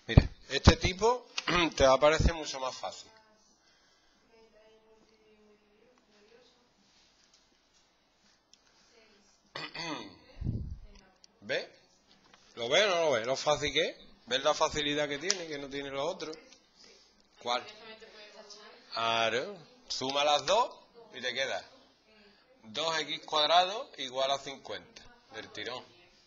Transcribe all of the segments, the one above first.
Mira, este tipo te va a parecer mucho más fácil. ¿Ves? ¿Lo ves o no lo ves? Lo fácil que es. ¿Ves la facilidad que tiene, que no tiene los otros? ¿Cuál? Claro. Suma las dos y te queda 2x cuadrado igual a 50. Del tirón.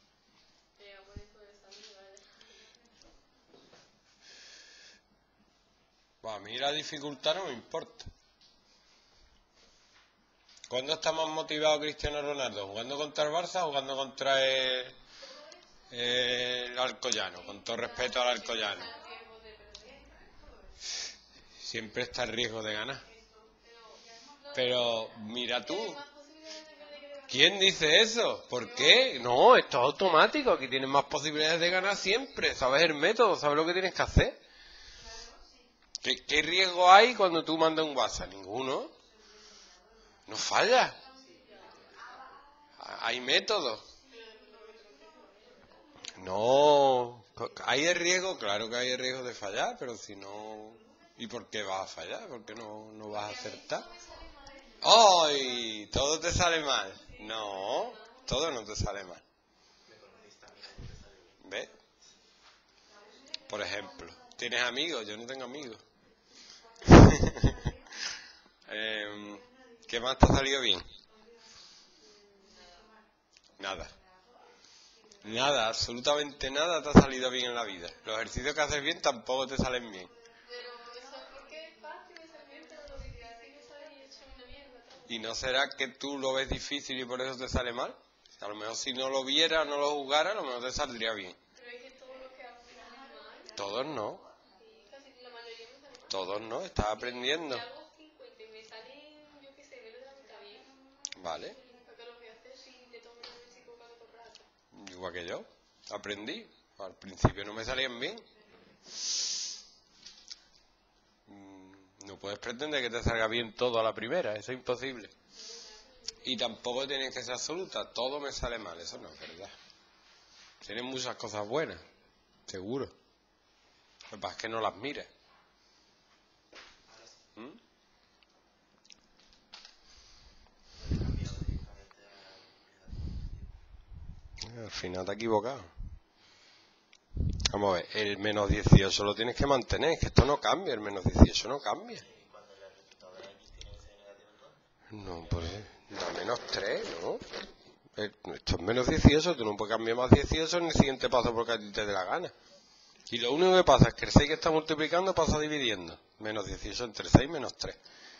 Bueno, a mí la dificultad no me importa. ¿Cuándo está más motivado Cristiano Ronaldo? ¿Jugando contra el Barça o jugando contra el Alcoyano? Con todo respeto al Alcoyano. Siempre está el riesgo de ganar. Pero mira tú. ¿Quién dice eso? ¿Por qué? No, esto es automático. Aquí tienes más posibilidades de ganar siempre. ¿Sabes el método? ¿Sabes lo que tienes que hacer? ¿Qué riesgo hay cuando tú mandas un WhatsApp? Ninguno. No falla. Hay métodos. No. ¿Hay el riesgo? Claro que hay el riesgo de fallar, pero si no... ¿Y por qué vas a fallar? ¿Por qué no vas a acertar? ¡Ay! Todo te sale mal. No, todo no te sale mal. ¿Ves? Por ejemplo, ¿tienes amigos? Yo no tengo amigos. ¿Qué más te ha salido bien? Nada. Nada, absolutamente nada te ha salido bien en la vida. Los ejercicios que haces bien tampoco te salen bien. ¿Y no será que tú lo ves difícil y por eso te sale mal? A lo mejor si no lo viera, no lo jugara, a lo mejor te saldría bien. Todos no. Todos no, estás aprendiendo. Vale. Igual que yo. Aprendí. Al principio no me salían bien. No puedes pretender que te salga bien todo a la primera, eso es imposible. Y tampoco tienes que ser absoluta, todo me sale mal, eso no es verdad. Tienes muchas cosas buenas, seguro. Lo que pasa es que no las mires. Al final te has equivocado. Vamos a ver, el menos 18 lo tienes que mantener, que esto no cambia, el menos 18 no cambia. No, pues da menos 3, ¿no? Esto es menos 18, tú no puedes cambiar más 18 en el siguiente paso porque a ti te dé la gana. Y lo único que pasa es que el 6 que está multiplicando pasa dividiendo. Menos 18 entre 6 menos 3.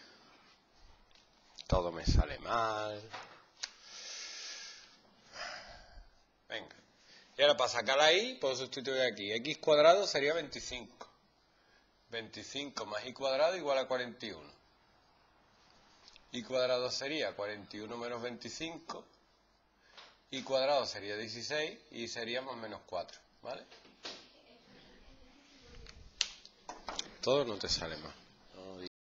Todo me sale mal. Venga. Y ahora para sacar ahí, puedo sustituir aquí. X cuadrado sería 25. 25 más y cuadrado igual a 41. Y cuadrado sería 41 menos 25. Y cuadrado sería 16 y sería más menos 4. ¿Vale? Todo no te sale mal.